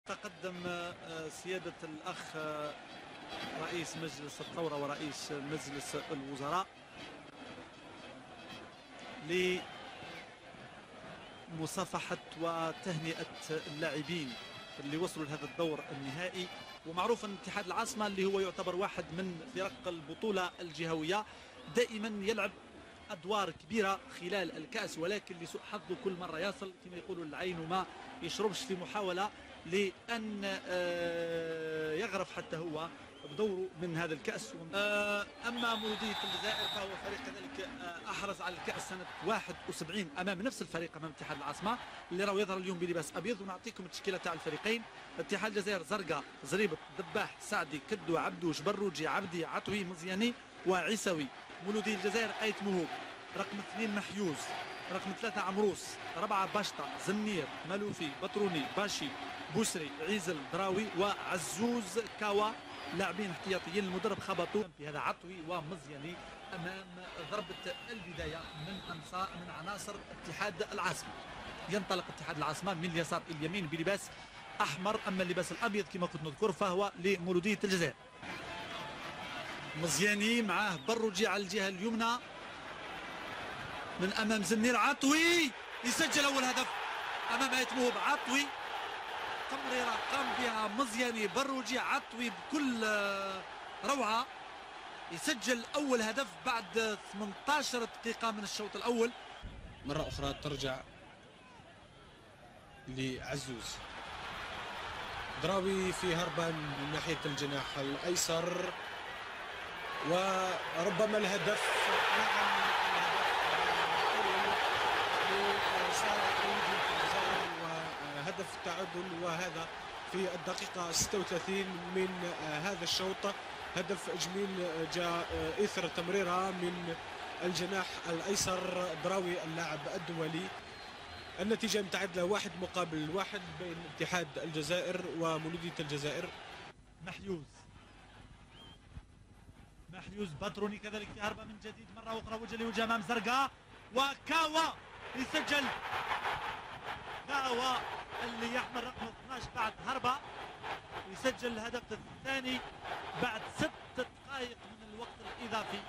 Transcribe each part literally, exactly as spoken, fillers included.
تقدم سيادة الأخ رئيس مجلس الثورة ورئيس مجلس الوزراء لمصافحة وتهنئة اللاعبين اللي وصلوا لهذا الدور النهائي. ومعروف أن اتحاد العاصمة اللي هو يعتبر واحد من فرق البطولة الجهوية دائما يلعب أدوار كبيرة خلال الكأس، ولكن لسوء حظه كل مرة يصل كما يقولوا العين وما يشربش في محاولة لأن يغرف حتى هو بدوره من هذا الكأس. أما مولودية الجزائر فهو فريق كذلك أحرز على الكأس سنة واحد وسبعين أمام نفس الفريق أمام اتحاد العاصمة اللي راهو يظهر اليوم بلباس أبيض. ونعطيكم التشكيلة تاع الفريقين: اتحاد الجزائر زرقاء، زريبط، دباح، سعدي، كدو، عبدوش، بروجي، عبدي، عطوي، مزياني وعيسوي. مولودية الجزائر آيت موهوب، رقم اثنين محيوز، رقم ثلاثة عمروس، أربعة باشطة، زنير، ملوفي، بطروني، باشي، بوسري، عيزل، دراوي وعزوز كاوا. لاعبين احتياطيين المدرب خبطوا في هذا عطوي ومزياني امام ضربه البدايه من انصار من عناصر اتحاد العاصمه. ينطلق اتحاد العاصمه من اليسار الى اليمين بلباس احمر، اما اللباس الابيض كما كنت نذكر فهو لمولوديه الجزائر. مزياني معاه بروجي على الجهه اليمنى من امام زنير، عطوي يسجل اول هدف امام آيت موهوب. عطوي تمريره قام بها مزياني، بروجي، عطوي بكل روعه يسجل اول هدف بعد ثمانية عشر دقيقه من الشوط الاول. مره اخرى ترجع لعزوز، دراوي في هربان من ناحيه الجناح الايسر وربما الهدف نعم هدف التعادل، وهذا في الدقيقة ستة وثلاثين من هذا الشوط. هدف جميل جاء إثر تمريرة من الجناح الأيسر دراوي اللاعب الدولي. النتيجة متعادلة واحد مقابل واحد بين اتحاد الجزائر ومولودية الجزائر. محيوز محيوز بطروني كذلك في هربة من جديد مرة أخرى، وجه لوجه أمام زرقاء وكاوا يسجل. كاوا اللي يحمل رقم اثناشر بعد هربة يسجل الهدف الثاني بعد ست دقائق من الوقت الإضافي.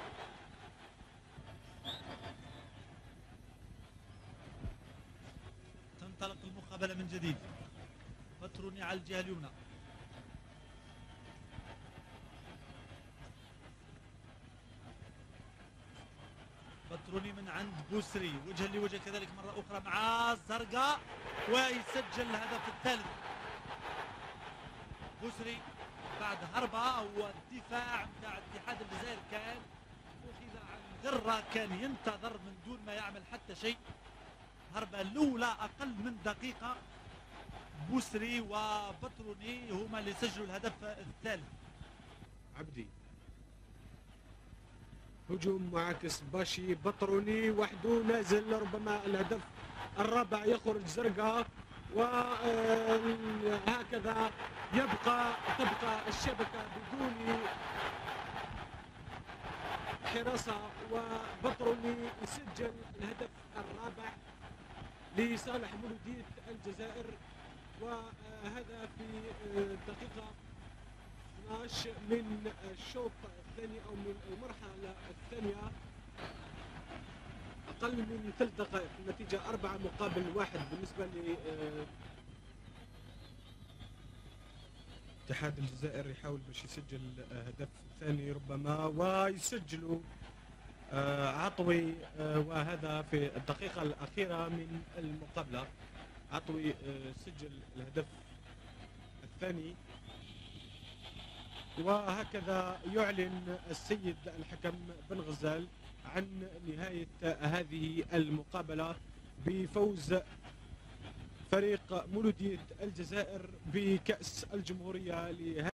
تنطلق المقابلة من جديد، بطروني على الجهة اليمنى، بطروني من عند بوسري وجها لوجه كذلك مرة أخرى مع زرقاء ويسجل الهدف الثالث. بوسري بعد هربة والدفاع نتاع اتحاد الجزائر كان أخذ عن غرة، كان ينتظر من دون ما يعمل حتى شيء. هربة الأولى أقل من دقيقة، بوسري وبطروني هما اللي سجلوا الهدف الثالث. عبدي هجوم معاكس، باشي، بطروني وحده نازل، ربما الهدف الرابع يخرج زرقاء، وهكذا يبقى تبقى الشبكة بدون حراسة، وبطروني يسجل الهدف الرابع لصالح مولودية الجزائر، وهذا في الدقيقة اثناشر من الشوط الثاني او من المرحله الثانيه، اقل من ثلاث دقائق. النتيجه أربعة مقابل واحد بالنسبه ل اتحاد الجزائر. يحاول باش يسجل هدف ثاني ربما ويسجلوا عطوي، وهذا في الدقيقه الاخيره من المقابله. عطوي سجل الهدف الثاني، وهكذا يعلن السيد الحكم بن غزال عن نهاية هذه المقابلة بفوز فريق مولودية الجزائر بكأس الجمهورية.